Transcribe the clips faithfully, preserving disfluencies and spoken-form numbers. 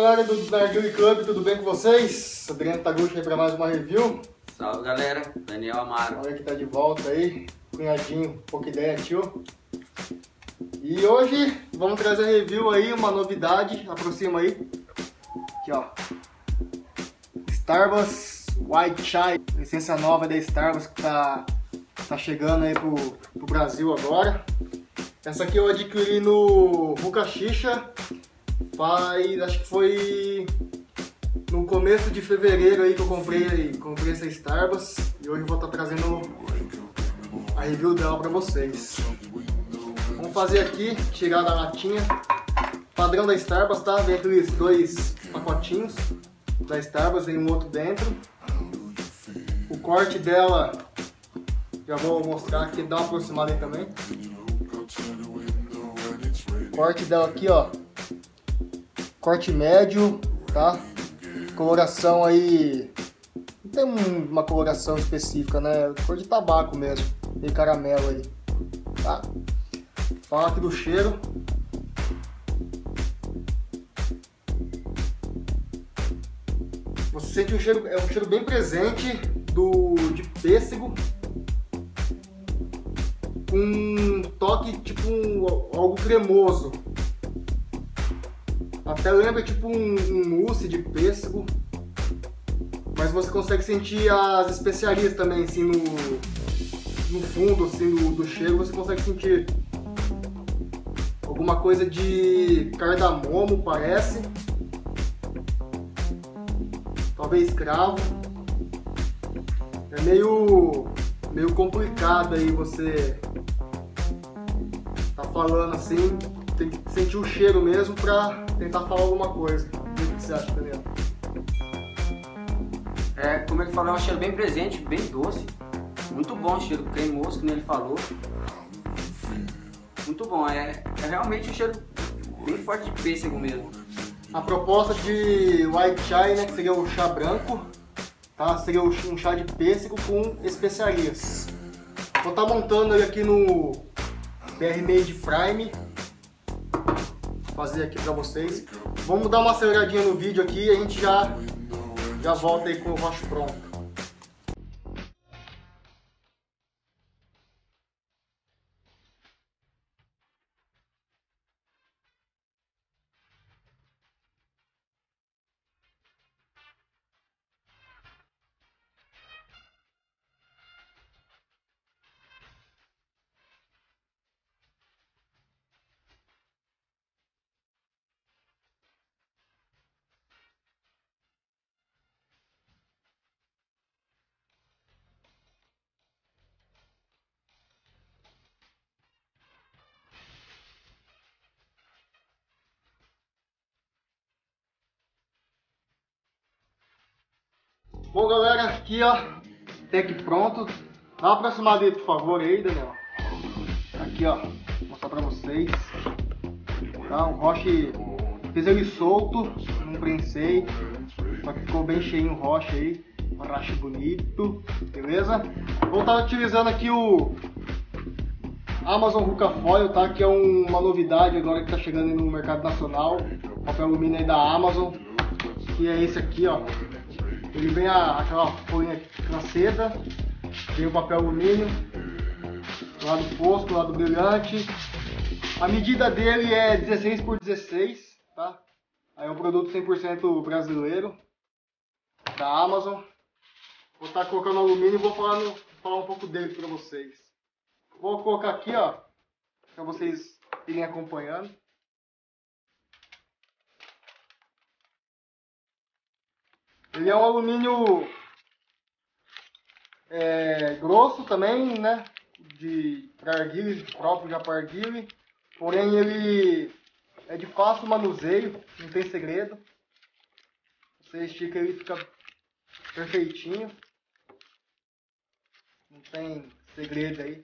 galera do Narguilé Club, tudo bem com vocês? Adriano Taguchi aí para mais uma review. Salve galera, Daniel Amaro. Olha que tá de volta aí, cunhadinho, pouca ideia tio. E hoje vamos trazer review aí, uma novidade, aproxima aí. Aqui ó, Starbucks White Chai, licença nova da Starbucks que tá, tá chegando aí pro, pro Brasil agora. Essa aqui eu adquiri no Hookah Shisha, faz, acho que foi no começo de fevereiro aí que eu comprei, comprei essa Starbucks. E hoje eu vou estar trazendo a review dela pra vocês. Vamos fazer aqui, tirar da latinha, padrão da Starbucks, tá? Vem aqueles dois pacotinhos da Starbucks, tem um outro dentro. O corte dela, já vou mostrar aqui, dá uma aproximada aí também. O corte dela aqui, ó, corte médio, tá? Coloração aí, não tem uma coloração específica, né? Cor de tabaco mesmo, tem caramelo aí, tá? Fala aqui do cheiro. Você sente um cheiro, é um cheiro bem presente do, de pêssego, com um toque tipo um, algo cremoso. Até lembra tipo um, um mousse de pêssego, mas você consegue sentir as especiarias também, assim, no, no fundo assim, do, do cheiro, você consegue sentir alguma coisa de cardamomo, parece, talvez cravo. É meio, meio complicado aí você tá falando assim, tem que sentir o cheiro mesmo pra tentar falar alguma coisa. O que você acha, Daniel? É, como ele falou, é um cheiro bem presente, bem doce. Muito bom o cheiro cremoso, como ele falou. Muito bom, é, é realmente um cheiro bem forte de pêssego mesmo. A proposta de White Chai, né, que seria o chá branco, tá? Seria um chá de pêssego com especiarias. Vou estar montando ele aqui no B R Made Prime. Vou fazer aqui pra vocês. Vamos dar uma aceleradinha no vídeo aqui e a gente já, já volta aí com o rocho pronto. Bom galera, aqui ó, até que pronto. Dá uma aproximada aí por favor aí, Daniel. Aqui ó, vou mostrar pra vocês. Tá, o roche, fiz ele solto, não prensei, só que ficou bem cheinho o roche aí, um roche bonito, beleza? Vou estar utilizando aqui o Amazon Hookah Foil, tá? Que é um, uma novidade agora que tá chegando no mercado nacional, papel alumínio aí da Amazon, que é esse aqui ó. Ele vem a, aquela folhinha, aquela seda, vem o papel alumínio, do lado fosco, do lado brilhante. A medida dele é dezesseis por dezesseis, tá? Aí é um produto cem por cento brasileiro, da Amazon. Vou estar colocando alumínio e vou falar, no, falar um pouco dele para vocês. Vou colocar aqui, ó, para vocês irem acompanhando. Ele é um alumínio é, grosso também, né? De arguile, próprio já para arguile. Porém ele é de fácil manuseio, não tem segredo. Você estica ele e fica perfeitinho. Não tem segredo aí.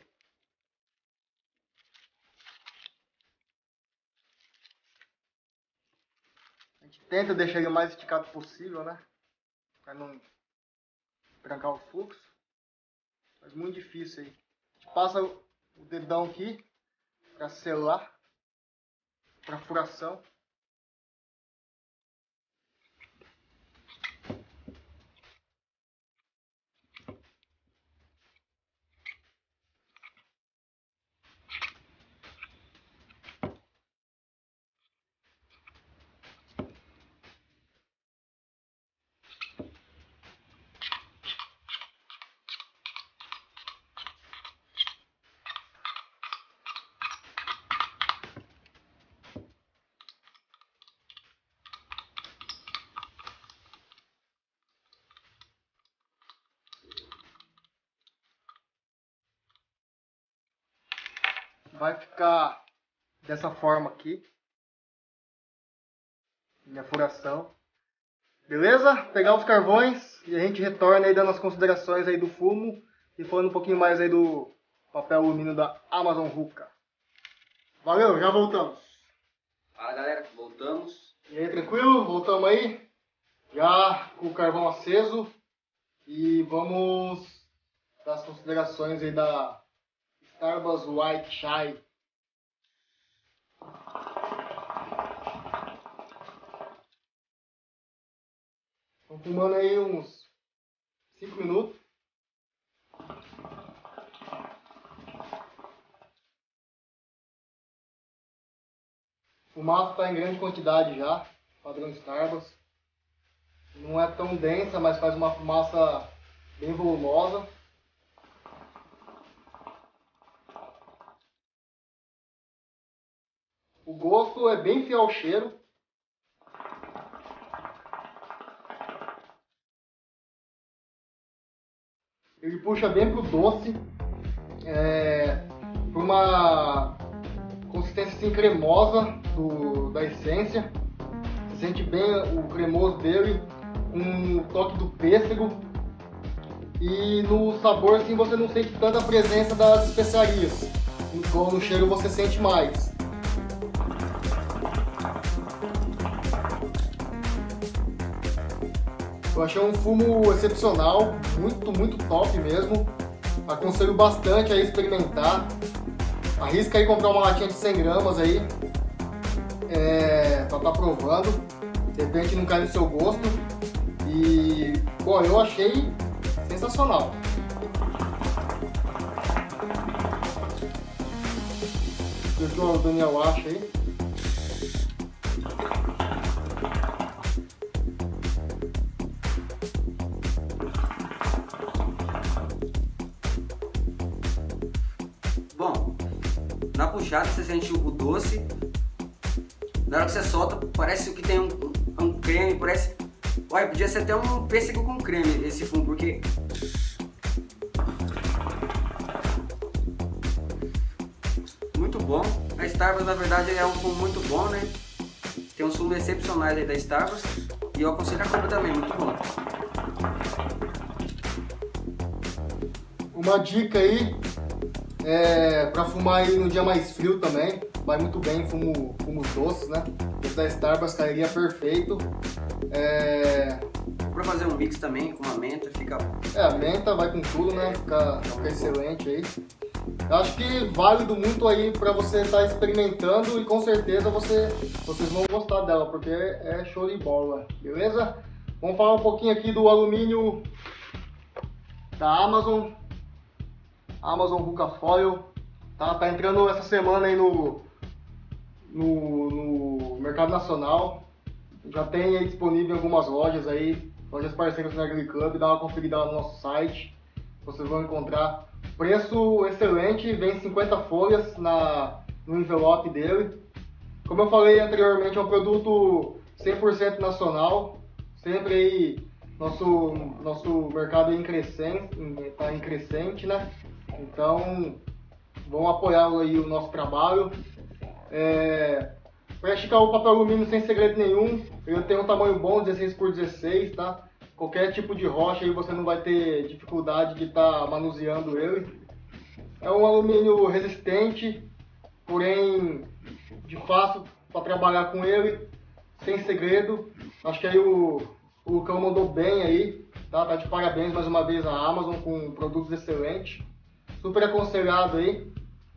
A gente tenta deixar ele o mais esticado possível, né? Para não trancar o fluxo, mas muito difícil aí. A gente passa o dedão aqui para selar, para furação. vai ficar dessa forma aqui. Minha furação. Beleza? Pegar os carvões e a gente retorna aí dando as considerações aí do fumo e falando um pouquinho mais aí do papel alumínio da Amazon Ruka. Valeu, já voltamos. Fala galera, voltamos. E aí, tranquilo? Voltamos aí. Já com o carvão aceso. E vamos dar as considerações aí da Starbucks White Chai. Estão fumando aí uns cinco minutos. Fumaça está em grande quantidade já, padrão Starbucks. Não é tão densa, mas faz uma fumaça bem volumosa. O gosto é bem fiel ao cheiro. Ele puxa bem pro doce, é, por uma consistência assim, cremosa do, da essência. Você sente bem o cremoso dele, com um toque do pêssego. E no sabor assim, você não sente tanta presença das especiarias. Então no cheiro você sente mais. Eu achei um fumo excepcional, muito, muito top mesmo. Aconselho bastante a experimentar. Arrisca aí comprar uma latinha de cem gramas aí, é, pra estar provando. De repente não cai no seu gosto. E, bom, eu achei sensacional. O que o Daniel acha aí? Bom, na puxada você sente o doce. Na hora que você solta, parece que tem um, um creme, parece... Olha, podia ser até um pêssego com creme esse fumo, porque... Muito bom. A Starbucks, na verdade, é um fumo muito bom, né? Tem uns fumos excepcionais aí da Starbucks. E eu aconselho a compra também, muito bom. Uma dica aí, é, para fumar aí no dia mais frio também, vai muito bem fumo, fumos doces, né? Esse da Starbucks cairia perfeito. É... Pra fazer um mix também com a menta, fica... É, a menta vai com tudo, né? Fica, fica excelente aí. Eu acho que válido muito aí para você estar tá experimentando e com certeza você, vocês vão gostar dela, porque é show de bola, beleza? Vamos falar um pouquinho aqui do alumínio da Amazon. Amazon Ruka Foil. Tá, tá entrando essa semana aí no, no, no mercado nacional. Já tem aí disponível em algumas lojas aí, lojas parceiras do Agri Club. Dá uma conferida lá no nosso site. Vocês vão encontrar preço excelente, vem cinquenta folhas na, no envelope dele. Como eu falei anteriormente, é um produto cem por cento nacional. Sempre aí, nosso, nosso mercado é em crescente, tá em crescente, né? Então, vão apoiar aí o nosso trabalho. É, para esticar o papel alumínio sem segredo nenhum, ele tem um tamanho bom, dezesseis por dezesseis, tá? Qualquer tipo de rocha aí você não vai ter dificuldade de estar tá manuseando ele. É um alumínio resistente, porém de fácil para trabalhar com ele, sem segredo. Acho que aí o, o Lucão mandou bem aí, tá? Tá de parabéns mais uma vez a Amazon com produtos excelentes. Super aconselhado aí.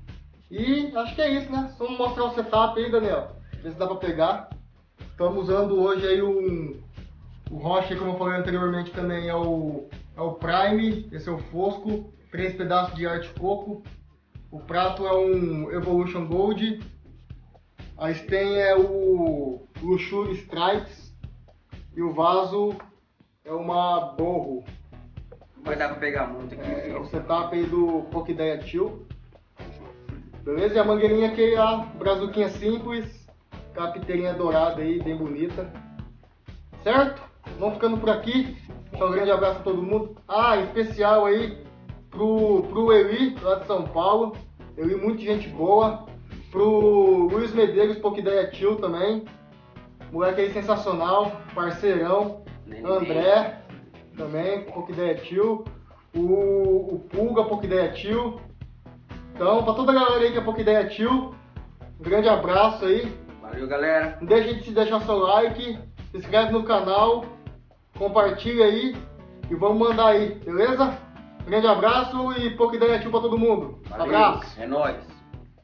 E acho que é isso, né? Só mostrar o setup aí, Daniel. Ver se dá pra pegar. Estamos usando hoje aí um... O rocha, como eu falei anteriormente, também é o, é o Prime. Esse é o Fosco. Três pedaços de arte coco. O prato é um Evolution Gold. A stem é o Luxury Stripes. E o vaso é uma Borro. Vai dar pra pegar muito aqui. É, é o setup aí do Pokideia Chill. Beleza? E a mangueirinha aqui é a brazuquinha simples. Capiteirinha dourada aí, bem bonita. Certo? Vamos ficando por aqui. Então, um grande abraço a todo mundo. Ah, em especial aí pro, pro Eli, lá de São Paulo. Eu vi muita gente boa. Pro Luiz Medeiros, pouca ideia tio também. Moleque aí sensacional, parceirão. André também, pouca ideia tio. O, o Pulga, pouca ideia tio. Então, pra toda a galera aí que é pouca ideia tio, um grande abraço aí. Valeu, galera. Não deixe de deixar seu like, se inscreve no canal, compartilha aí e vamos mandar aí, beleza? Grande abraço e pouca ideia tio pra todo mundo. Valeu. Abraço. É nóis.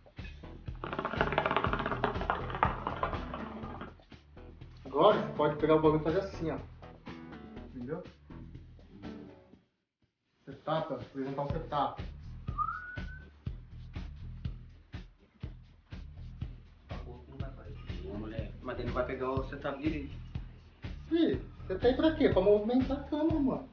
Agora você pode pegar o bagulho e fazer assim, ó. Entendeu? Setup, ó. Apresentar um setup. Mas ele não vai pegar o setup direito. Ih, você tá aí pra quê? Pra movimentar a câmera, mano.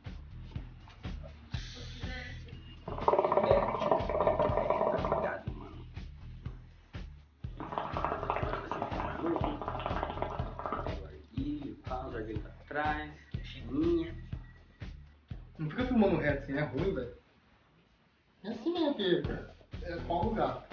Atrás, chininha. Não fica filmando reto assim, é ruim, velho. É assim mesmo, filho. É qual lugar?